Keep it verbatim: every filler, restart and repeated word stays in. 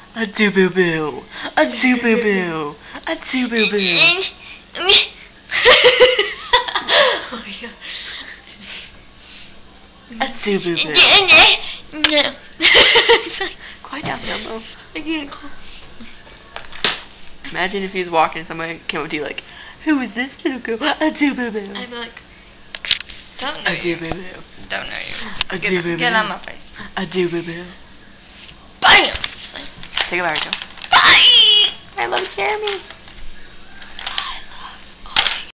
A do boo boo. A do boo boo. A do boo boo. Oh my god. A do boo boo. No. Quiet down, Dumbo. I can't. Imagine if he's walking, someone came up to you like, "Who is this little girl?" A do boo boo. I'd be like, don't know A you. do boo boo. Don't know you. A Get, do boo boo. get on my face. A do boo boo. Bam! Take a Larry, go. Bye! I love Jeremy.